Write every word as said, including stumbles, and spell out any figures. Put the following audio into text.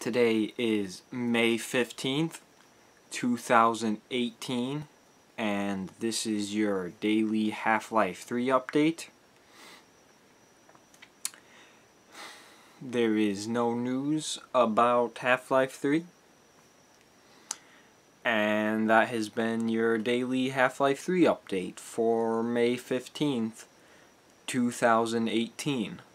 Today is May fifteenth, two thousand eighteen, and this is your daily Half-Life three update. There is no news about Half-Life three, and that has been your daily Half-Life three update for May fifteenth, two thousand eighteen.